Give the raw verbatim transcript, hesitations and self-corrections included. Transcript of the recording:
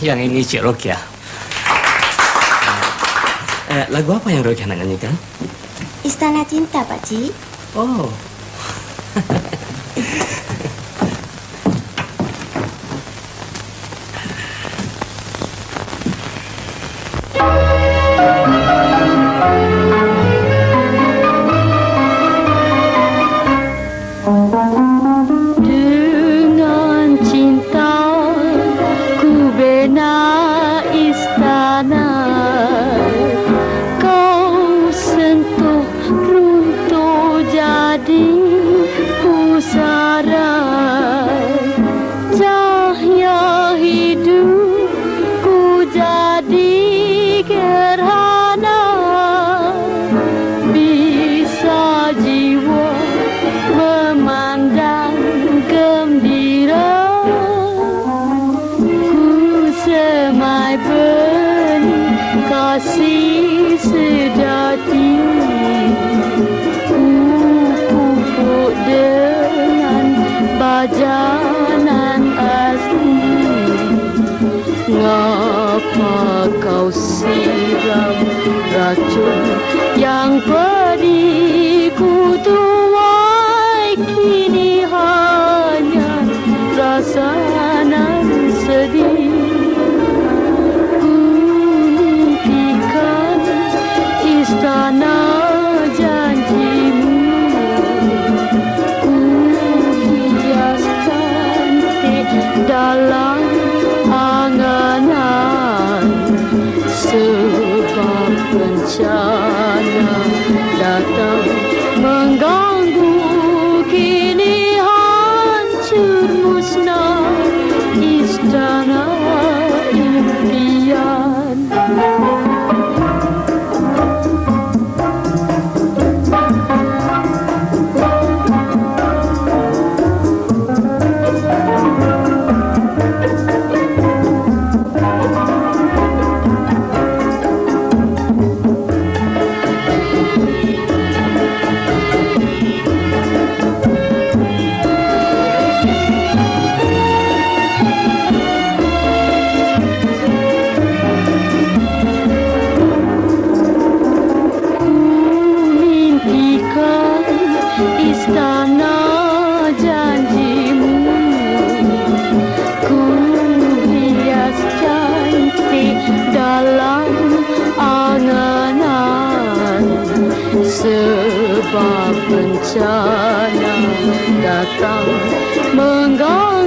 Yang ini Cik Rokia. Eh, lagu apa yang Rokia nak nyanyikan? Istana Cinta, Pak Cik. Oh. Dengan cinta ku bina istana, kau sentuh runtuh jadi pusara, cahaya hidupku jadi gerhana, bisa jiwa memandang gembira, ku semai benih kasih sejati, ku pupuk dengan bajanan asli. Ngapa kau siram racun yang pedih, ku tuai kini hanya rasa nan sedih. Ku mimpikan istana janjimu, ku hias cantik dalam anganan, sebab bencana datang mengganggu, kini hancur musnah istana impian. Istana janjimu, ku hias cantik dalam anganan, sebab bencana datang mengganggu,